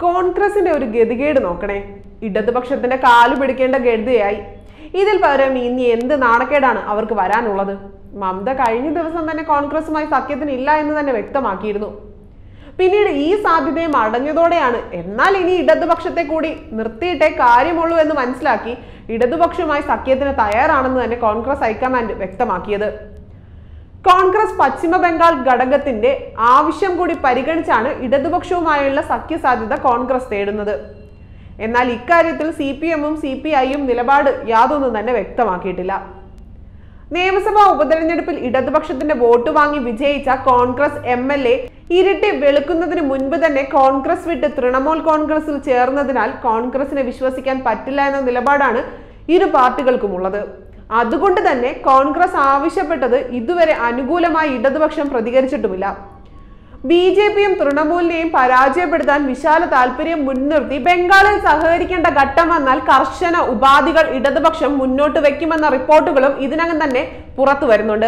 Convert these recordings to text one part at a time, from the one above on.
കോൺഗ്രസിന്റെ ഒരു ഗതികേട് നോക്കണേ. ഇടതുപക്ഷത്തിന്റെ കാലു പിടിക്കേണ്ട ഗതിയായി. ഇതിൽ പകരം ഇനി എന്ത് നാണക്കേടാണ് അവർക്ക് വരാനുള്ളത്? മമത കഴിഞ്ഞ ദിവസം തന്നെ കോൺഗ്രസുമായി സഖ്യത്തിന് ഇല്ല എന്ന് തന്നെ വ്യക്തമാക്കിയിരുന്നു. പിന്നീട് ഈ സാധ്യതയും അടഞ്ഞതോടെയാണ് എന്നാൽ ഇനി ഇടതുപക്ഷത്തെ കൂടി നിർത്തിയിട്ടേ കാര്യമുള്ളൂ എന്ന് മനസ്സിലാക്കി ഇടതുപക്ഷവുമായി സഖ്യത്തിന് തയ്യാറാണെന്ന് തന്നെ കോൺഗ്രസ് ഹൈക്കമാൻഡ് വ്യക്തമാക്കിയത്. കോൺഗ്രസ് പശ്ചിമ ബംഗാൾ ഘടകത്തിന്റെ ആവശ്യം കൂടി പരിഗണിച്ചാണ് ഇടതുപക്ഷവുമായുള്ള സഖ്യസാധ്യത കോൺഗ്രസ് തേടുന്നത്. എന്നാൽ ഇക്കാര്യത്തിൽ CPM-ഉം CPI-യും നിലപാട് യാതൊന്നും തന്നെ വ്യക്തമാക്കിയിട്ടില്ല. നിയമസഭാ ഉപതെരഞ്ഞെടുപ്പിൽ ഇടതുപക്ഷത്തിന്റെ വോട്ട് വാങ്ങി വിജയിച്ച കോൺഗ്രസ് MLA ഇരട്ടി വെളുക്കുന്നതിന് മുൻപ് തന്നെ കോൺഗ്രസ് വിട്ട് തൃണമൂൽ കോൺഗ്രസിൽ ചേർന്നതിനാൽ കോൺഗ്രസിനെ വിശ്വസിക്കാൻ പറ്റില്ല എന്ന നിലപാടാണ് ഇരു പാർട്ടികൾക്കുമുള്ളത്. അതുകൊണ്ട് തന്നെ കോൺഗ്രസ് ആവശ്യപ്പെട്ടത് ഇതുവരെ അനുകൂലമായി ഇടതുപക്ഷം പ്രതികരിച്ചിട്ടുമില്ല. BJP-യും തൃണമൂലിനെയും പരാജയപ്പെടുത്താൻ വിശാല താല്പര്യം മുൻനിർത്തി ബംഗാളിൽ സഹകരിക്കേണ്ട ഘട്ടം വന്നാൽ കർശന ഉപാധികൾ ഇടതുപക്ഷം മുന്നോട്ട് വെക്കുമെന്ന റിപ്പോർട്ടുകളും ഇതിനകം തന്നെ പുറത്തു വരുന്നുണ്ട്.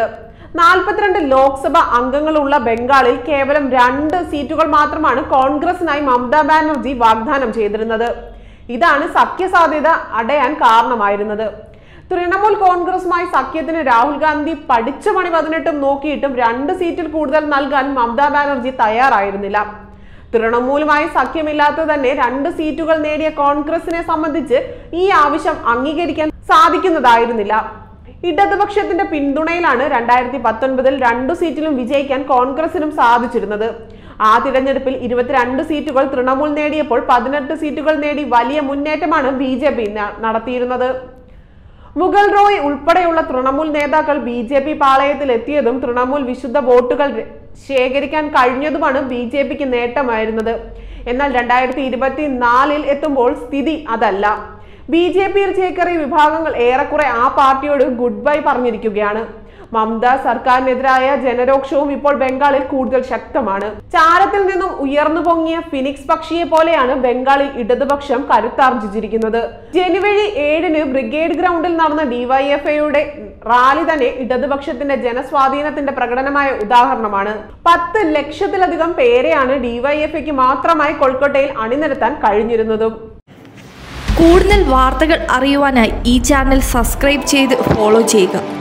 42 ലോക്സഭാ അംഗങ്ങളുള്ള ബംഗാളിൽ കേവലം 2 സീറ്റുകൾ മാത്രമാണ് കോൺഗ്രസിനായി മമതാ ബാനർജി വാഗ്ദാനം ചെയ്തിരുന്നത്. ഇതാണ് സഖ്യസാധ്യത അടയാൻ കാരണമായിരുന്നത്. തൃണമൂൽ കോൺഗ്രസുമായി സഖ്യത്തിന് രാഹുൽ ഗാന്ധി പഠിച്ച പണി 18 നോക്കിയിട്ടും 2 സീറ്റിൽ കൂടുതൽ നൽകാൻ മമതാ ബാനർജി തയ്യാറായിരുന്നില്ല. തൃണമൂലുമായി സഖ്യമില്ലാത്ത തന്നെ 2 സീറ്റുകൾ നേടിയ കോൺഗ്രസിനെ സംബന്ധിച്ച് ഈ ആവശ്യം അംഗീകരിക്കാൻ സാധിക്കുന്നതായിരുന്നില്ല. ഇടതുപക്ഷത്തിന്റെ പിന്തുണയിലാണ് 2019 2 സീറ്റിലും വിജയിക്കാൻ കോൺഗ്രസിനും സാധിച്ചിരുന്നത്. ആ തിരഞ്ഞെടുപ്പിൽ 22 സീറ്റുകൾ തൃണമൂൽ നേടിയപ്പോൾ 18 സീറ്റുകൾ നേടി വലിയ മുന്നേറ്റമാണ് BJP നടത്തിയിരുന്നത്. മുഗൾ റോയ് ഉൾപ്പെടെയുള്ള തൃണമൂൽ നേതാക്കൾ BJP പാളയത്തിൽ എത്തിയതും തൃണമൂൽ വിശുദ്ധ വോട്ടുകൾ ശേഖരിക്കാൻ കഴിഞ്ഞതുമാണ് BJPക്ക് നേട്ടമായിരുന്നത്. എന്നാൽ 2024 എത്തുമ്പോൾ സ്ഥിതി അതല്ല. BJP-യിൽ ചേക്കേറിയ വിഭാഗങ്ങൾ ഏറെക്കുറെ ആ പാർട്ടിയോട് ഗുഡ് ബൈ പറഞ്ഞിരിക്കുകയാണ്. മമത സർക്കാരിനെതിരായ ജനരോക്ഷവും ഇപ്പോൾ ബംഗാളിൽ കൂടുതൽ ശക്തമാണ്. ചാരത്തിൽ നിന്നും ഉയർന്നു പൊങ്ങിയ ഫിനിക്സ് പക്ഷിയെ പോലെയാണ് ബംഗാളിൽ ഇടതുപക്ഷം കരുത്താർജിച്ചിരിക്കുന്നത്. ജനുവരി 7-ന് ബ്രിഗേഡ് ഗ്രൗണ്ടിൽ നടന്ന DYFIയുടെ റാലി തന്നെ ഇടതുപക്ഷത്തിന്റെ ജനസ്വാധീനത്തിന്റെ പ്രകടനമായ ഉദാഹരണമാണ്. 10 ലക്ഷത്തിലധികം പേരെയാണ് DYFIക്ക് മാത്രമായി കൊൽക്കത്തയിൽ അണിനിരത്താൻ കഴിഞ്ഞിരുന്നതും. കൂടുതൽ വാർത്തകൾ അറിയുവാനായി ഈ ചാനൽ സബ്സ്ക്രൈബ് ചെയ്ത് ഫോളോ ചെയ്യുക.